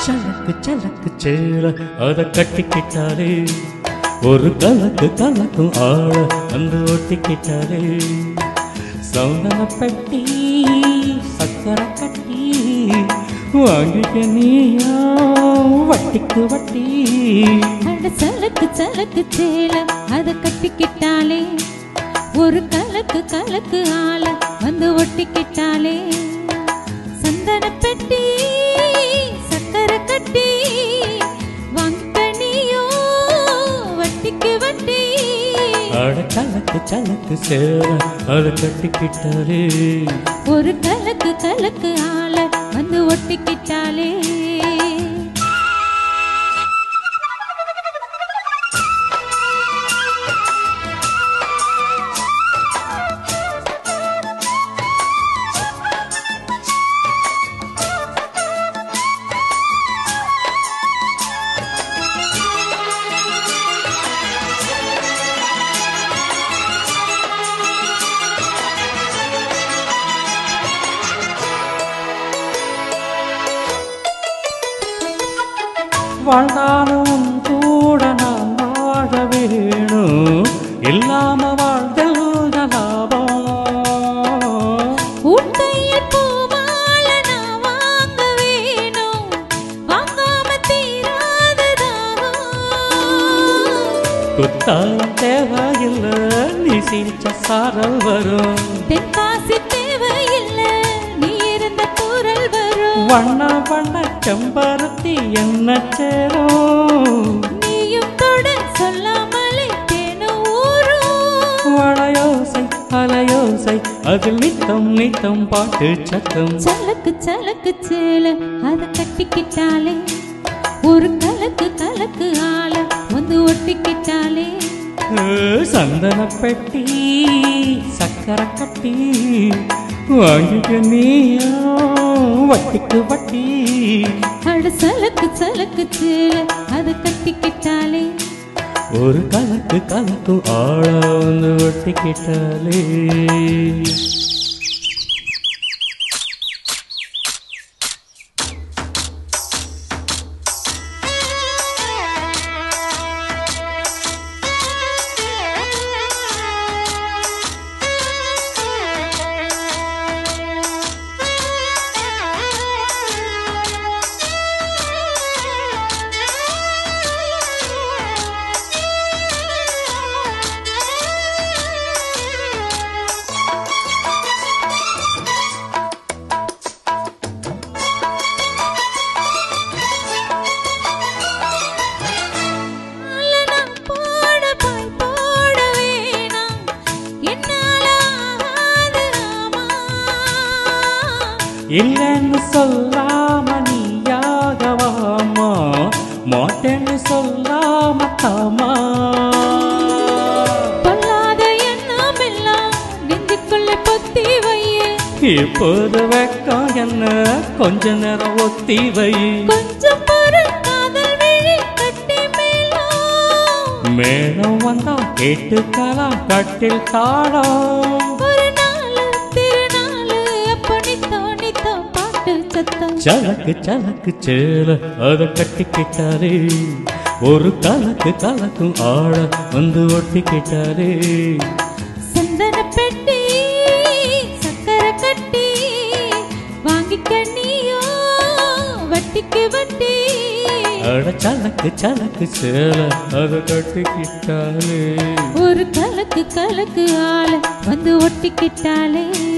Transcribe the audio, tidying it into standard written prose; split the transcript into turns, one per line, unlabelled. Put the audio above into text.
சலக்கு சலக்கு சேல அத கட்டிக்கிட்டாலே ஒரு கலக்கு கலக்கும் ஆள வந்து ஒட்டிக்கிட்டாலே சௌந்தன பெட்டி சக்கரை கட்டி வாங்கிக்க நீயா வட்டிக்கு வட்டி
சலக்கு சலக்கு சேல அத கட்டிக்கிட்டாலே ஒரு கலக்கு கலக்கு ஆள வந்து ஒட்டிக்கிட்டாலே சந்தன பெட்டி சக்கரை கட்டி வாங்கிக்கணியோ வட்டிக்கு வட்டி
அட கலக்கு சலக்கு சேல அத கட்டிக்கிட்டாலே
ஒரு கலக்கு கலக்கு ஆள வந்து ஒட்டிக்கிட்டாலே
வாழ்ந்தாலும் கூட நான் வாழ வேணும் இல்லாம வாழ்தல் லாபம்
உன்கையில் பூமால நான் வாங்க வேணும் வாங்காம தீராததாகும்
குத்தாலம் தேவையில்லை நீ சிரிச்ச சாரல் வரும்
தென்காசி தேவையில்லை நீ இருந்த குரல் வரும்
வண்ண வண்ண செம்பருத்தி என்ன சேரும்
நீயும் தொட சொல்லாமலே தேனும் ஊரும்
வளையோசை அலையோசை அதில் நித்தம் நித்தம் பாட்டு சத்தம்
சலக்கு சலக்கு சேல அத கட்டிக்கிட்டாலே ஒரு கலக்கு கலக்கு ஆள வந்து ஒட்டிக்கிட்டாலே
சந்தன பெட்டி சக்கரை கட்டி வாங்கிக்க நீயா வட்டிக்கு வட்டி
அட சலக்கு சலக்கு சேல அத கட்டிக்கிட்டாலே
ஒரு கலக்கு கலக்கு ஆள வந்து ஒட்டிக்கிட்டாலே இல்லைன்னு சொல்லாம நீயாகவாமா மாட்டேன்னு சொல்லாம தாமா
பொல்லாத எண்ணம் எல்லாம் நெஞ்சுக்குள்ள பொத்தி வையே
இப்போது வெக்கம் என்ன கொஞ்ச நேரம் ஒத்தி வை
கொஞ்சம் பொருள் காதல் விழி கட்டி மேலும்
மேடம் வந்தா கேட்டுக்கலாம் கட்டில் தாளம் சலக்கு சலக்கு சேல அத கட்டிக்கிட்டாரே ஒரு கலக்கு கலக்கும் ஆள வந்து ஒட்டிக்கிட்டாரே
சந்தன பெட்டி சக்கரை கட்டி வாங்கிக்க நீயோ வட்டிக்கு வட்டி
அட சலக்கு சலக்கு சேல அத கட்டிக்கிட்டாலே
ஒரு கலக்கு கலக்கு ஆள வந்து ஒட்டிக்கிட்டாலே